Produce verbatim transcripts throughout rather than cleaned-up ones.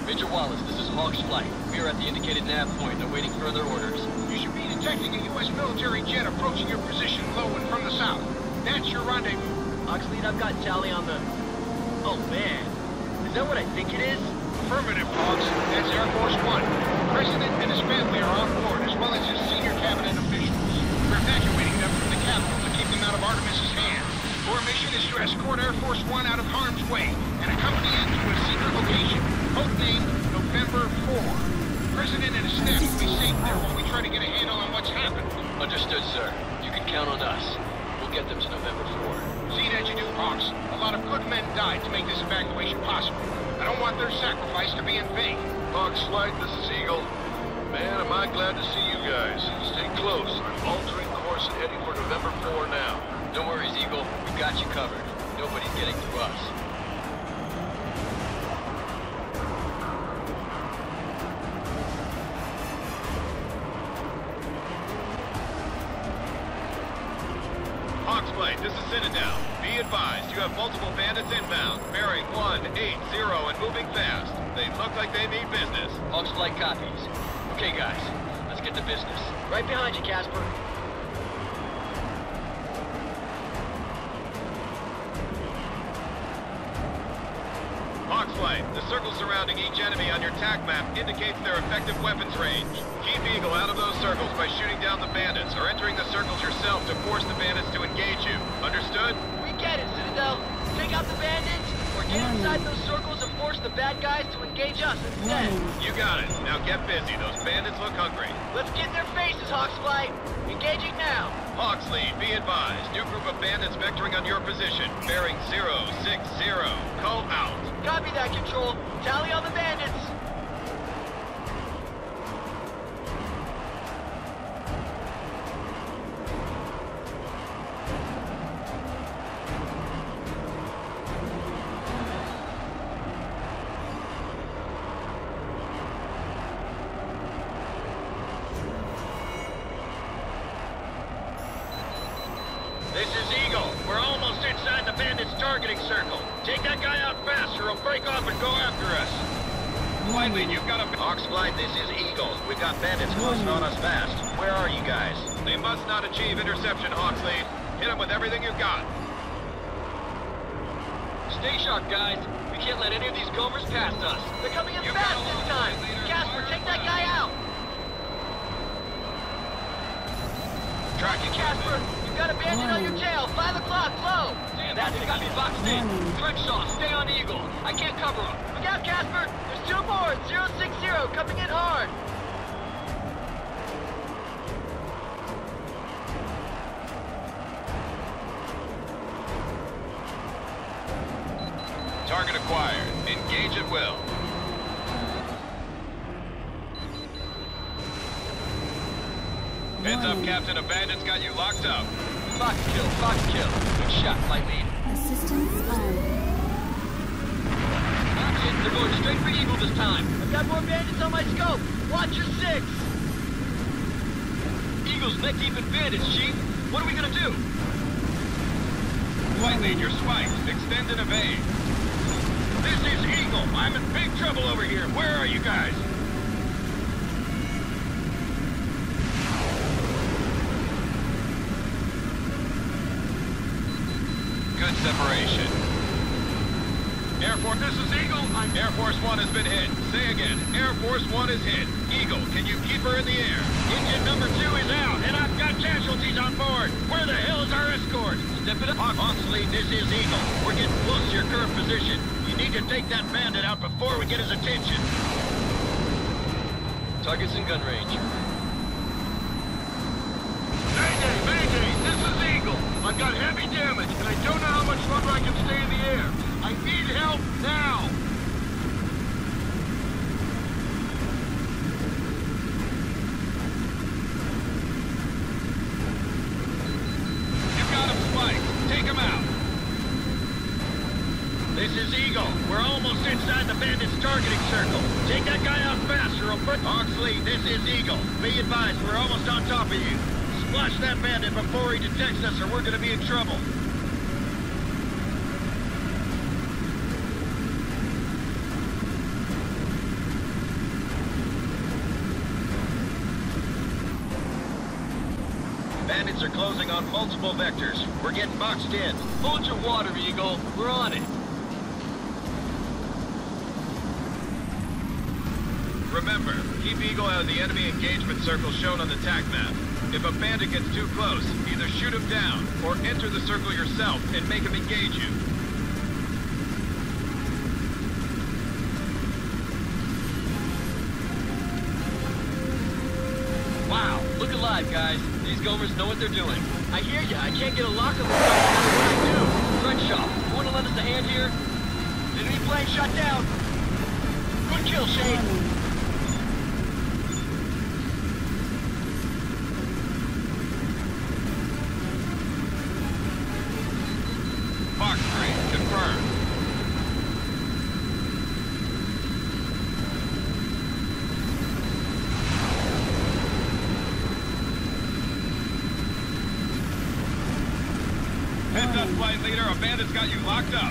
Major Wallace, this is Torchlight. We are at the indicated nav point, awaiting further orders. You should be detecting a U S military jet approaching your position low and from the south. That's your rendezvous. Oxley, I've got tally on the... Oh, man. Is that what I think it is? Affirmative, Hawks. That's Air Force One. The President and his family are on board, as well as his senior cabinet officials. We're evacuating them from the capital to keep them out of Artemis's hands. Our mission is to escort Air Force One out of harm's way and accompany it to a secret location, codenamed November four. The President and his staff will be safe there while we try to get a handle on what's happened. Understood, sir. You can count on us. We'll get them to November four. See that you do, Hawks. A lot of good men died to make this evacuation possible. I don't want their sacrifice to be in vain. Torchlight, this is Eagle. Man, am I glad to see you guys. Stay close. I'm altering course and heading for November four now. No worries, Eagle. We've got you covered. Nobody's getting through us. Torchlight, this is Citadel. Be advised, you have multiple bandits inbound, bearing one eight zero and moving fast. They look like they mean business. Torchlight copies. Okay, guys, let's get to business. Right behind you, Casper. Torchlight, the circle surrounding each enemy on your tac map indicates their effective weapons range. Keep Eagle out of those circles by shooting down the bandits or entering the circles yourself to force the bandits to engage you. Understood? We get it, Citadel. Take out the bandits, or get inside those circles and force the bad guys to engage us instead. You got it. Now get busy. Those bandits look hungry. Let's get in their faces, Hawksfly. Engaging now. Hawksley, be advised. New group of bandits vectoring on your position. Bearing zero six zero. Call out. Copy that, Control. Tally on the bandits. This is Eagle. We're almost inside the bandits' targeting circle. Take that guy out fast or he'll break off and go after us. Finally, you've got a... Hawksfly, this is Eagle. We've got bandits closing on us fast. Where are you guys? They must not achieve interception, Hawksley. Hit them with everything you've got. Stay sharp, guys. We can't let any of these gophers past us. They're coming in fast this time. Casper, take that guy out. Tracking, Casper. Got a bandit on your tail. Five o'clock, low. Damn, that's it. Got me boxed in. Crenshaw, stay on Eagle. I can't cover him. Look out, Casper. There's two more. Zero six zero coming in hard. Target acquired. Engage at will. Heads up, Captain. A bandit's got you locked up. Fox kill, Fox kill. Good shot, flight lead. Assistance on. That's it. They're going straight for Eagle this time. I've got more bandits on my scope. Watch your six. Eagle's neck deep in bandits, Chief. What are we gonna do? Flight lead, you're swiped. Extend and evade. This is Eagle. I'm in big trouble over here. Where are you guys? Good separation. Air Force, this is Eagle. I'm Air Force One has been hit. Say again. Air Force One is hit. Eagle, can you keep her in the air? Engine number two is out, and I've got casualties on board. Where the hell is our escort? Step it up. Hawksley, this is Eagle. We're getting close to your current position. You need to take that bandit out before we get his attention. Target's in gun range. Mayday, Mayday, this is Eagle. I've got heavy damage, and I don't know how much longer I can stay in the air. I need help now. You got him spiked. Take him out. This is Eagle. We're almost inside the bandits' targeting circle. Take that guy out faster or... Hawksley, this is Eagle. Be advised, we're almost on top of you. Splash that bandit before he detects us or we're gonna be in trouble. Bandits are closing on multiple vectors. We're getting boxed in. Hold your water, Eagle. We're on it. Remember, keep Eagle out of the enemy engagement circle shown on the tac map. If a bandit gets too close, either shoot him down or enter the circle yourself and make him engage you. Wow, look alive, guys. These Gomers know what they're doing. I hear ya. I can't get a lock on the guy no matter what I do. Crenshaw, you want to lend us a hand here? Enemy plane shot down. Good kill, Shane. Fox three, confirmed. Heads up, flight leader. A bandit's got you locked up.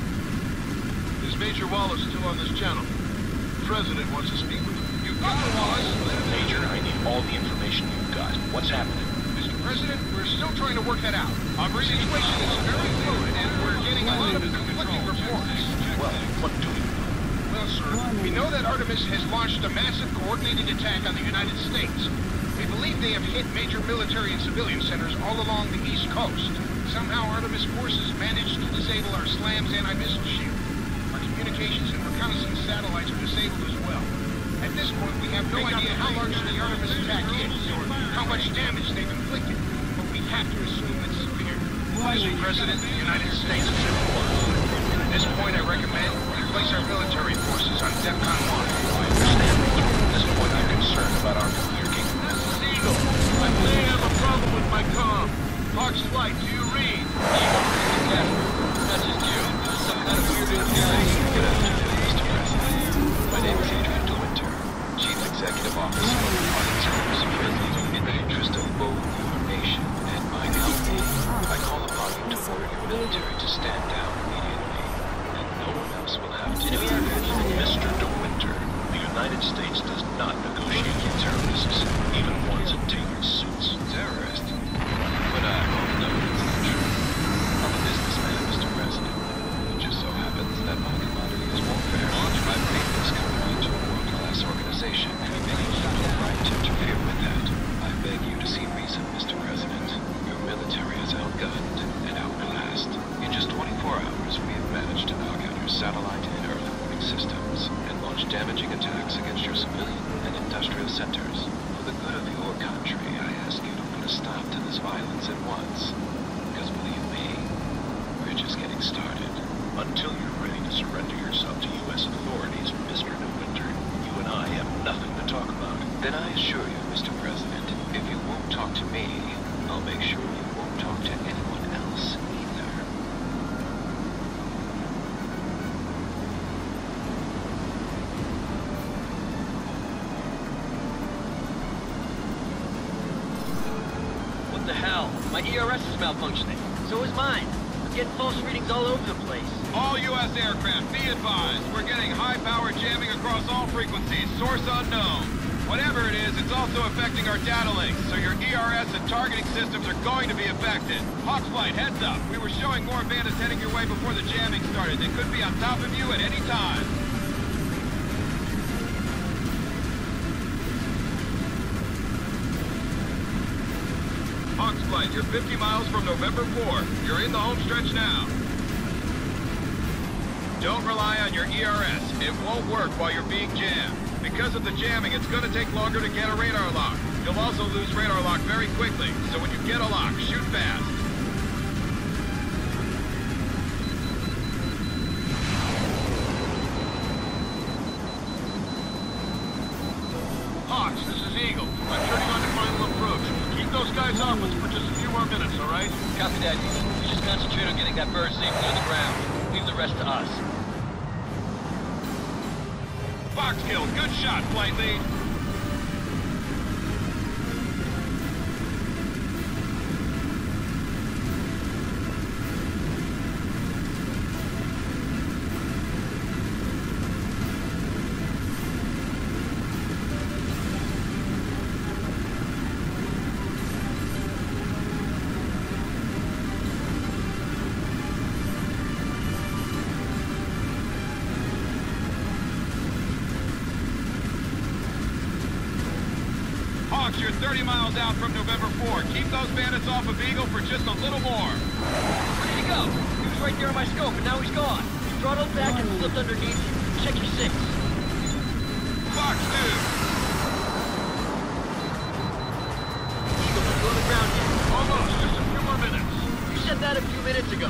Is Major Wallace still on this channel? The President wants to speak with you. You got it, Wallace. Major, I need all the information you've got. What's happening? Mister President, we're still trying to work that out. Our situation is very fluid, and we're getting a lot of conflicting reports. Well, what do you know? Well, sir, we know that Artemis has launched a massive coordinated attack on the United States. We believe they have hit major military and civilian centers all along the East Coast. Somehow Artemis forces managed to disable our SLAM's anti-missile shield. Our communications and reconnaissance satellites are disabled as well. At this point, we have no idea how large the Artemis attack is, or how much damage they've inflicted, but we have to assume it's severe. Mister President, the United States is in war. At this point, I recommend we place our military forces on DEFCON one. I understand, Major. At this point, I'm concerned about our nuclear capability. This is Eagle. I may have a problem with my comm. Torchlight, do you read? Eagle, be careful. Not just you. There's some kind of weird interference. Good afternoon, Mister President. My name is Adrian DeWinter, Chief Executive Officer of the Army Service. In the interest of both your nation and my company, I call upon you to order your military to stand down immediately, and no one else will have to do it. Mister DeWinter, the United States does not negotiate with terrorists, even ones in tailored suits. Terrorist? But I all know it's not true. I'm a businessman, Mister President. It just so happens that my commodity is warfare. I've made this company into a world-class organization, and you have no right to interfere with that. I beg you to see reason, Mister President. Your military is outgunned and outclassed. In just twenty-four hours, we have managed to knock out your satellite and early warning systems and launch damaging attacks against your civilian and industrial centers. For the good of your country, I ask you to put a stop to this violence at once. Because believe me, we're just getting started. Until you're ready to surrender yourself to U S authorities, Mister DeWinter, you and I have nothing to talk about. Then I assure you, Mister President, if you won't talk to me, I'll make sure you won't talk to anyone else either. What the hell? My E R S is malfunctioning. So is mine. I'm getting false readings all over the place. All U S aircraft, be advised. We're getting high-power jamming across all frequencies. Source unknown. Whatever it is, it's also affecting our data links, so your E R S and targeting systems are going to be affected. Hawk Flight, heads up. We were showing more bandits heading your way before the jamming started. They could be on top of you at any time. Hawks Flight, you're fifty miles from November fourth. You're in the home stretch now. Don't rely on your E R S. It won't work while you're being jammed. Because of the jamming, it's going to take longer to get a radar lock. You'll also lose radar lock very quickly, so when you get a lock, shoot fast. Hawks, this is Eagle. I'm turning on the final approach. Keep those guys off us for just a few more minutes, all right? Copy that, Eagle. We just concentrate on getting that bird safely on the ground. Leave the rest to us. Fox kill, good shot, flight lead. Hawks, you're thirty miles out from November fourth. Keep those bandits off of Eagle for just a little more. Where did he go? He was right there on my scope, and now he's gone. He throttled back and slipped underneath you. Check your six. Fox two. Eagle, we're on the ground here. Almost. Just a few more minutes. You said that a few minutes ago.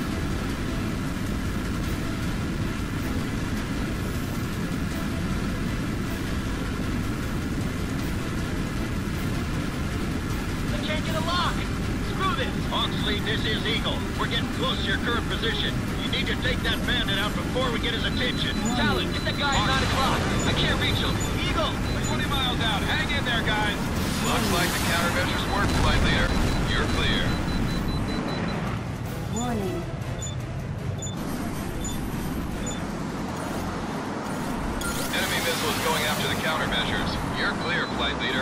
I can't get a lock. Screw this. Hawksley, this is Eagle. We're getting close to your current position. You need to take that bandit out before we get his attention. Talon, get that guy at nine o'clock. I can't reach him. Eagle! twenty miles out. Hang in there, guys. Looks like the countermeasures worked, flight leader. You're clear. Warning. Enemy missile is going after the countermeasures. You're clear, flight leader.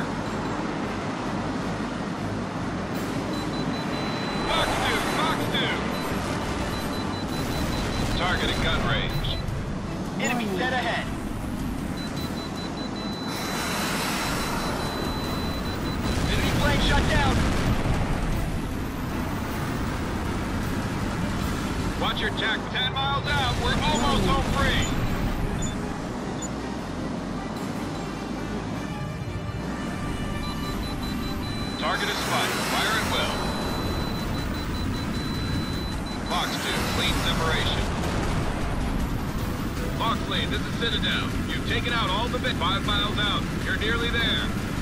Fox two, Fox two. Target at gun range. Enemy dead ahead. Enemy plane shut down. Watch your tack. Ten miles out. We're almost home free. Target is spotted. Fire at will. Fox two, clean separation. Hawksley, this is Citadel. You've taken out all the bit five miles out. You're nearly there.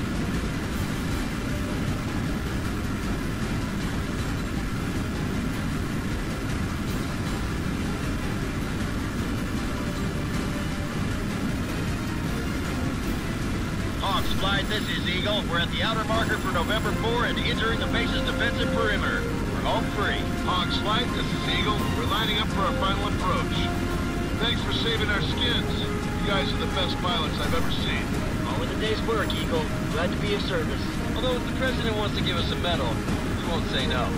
Hawks, flight, this is Eagle. We're at the outer marker for November fourth and entering the base's defensive perimeter. We're home free. Hawks Flight, this is Eagle. We're lining up for our final approach. Thanks for saving our skins. You guys are the best pilots I've ever seen. All in the day's work, Eagle. Glad to be of service. Although if the president wants to give us a medal, we won't say no.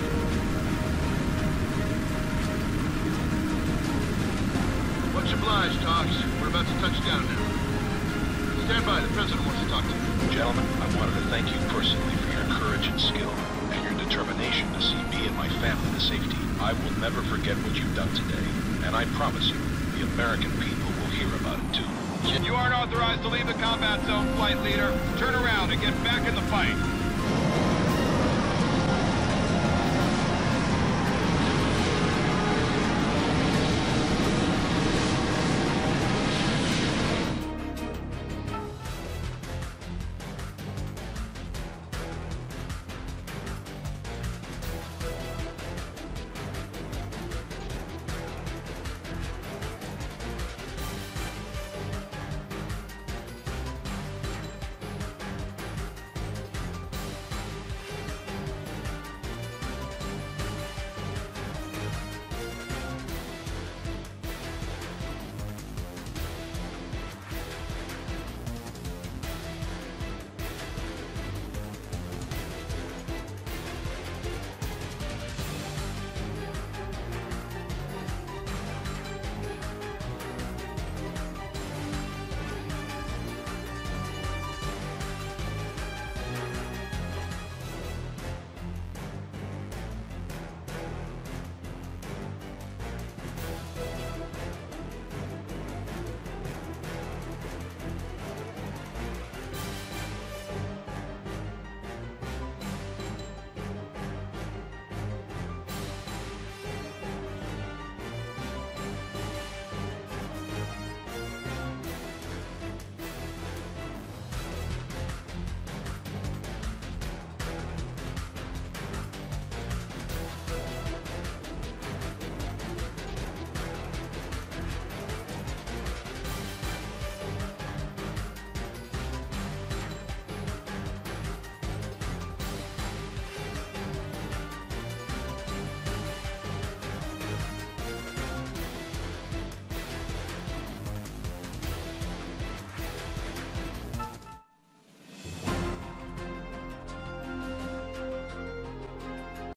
Much obliged, Hawks. We're about to touch down now. Stand by. The president wants to talk to you. Gentlemen, I wanted to thank you personally for your courage and skill, and your determination to see me and my family to safety. I will never forget what you've done today, and I promise you, the American people will hear about it too. You aren't authorized to leave the combat zone, flight leader. Turn around and get back in the fight.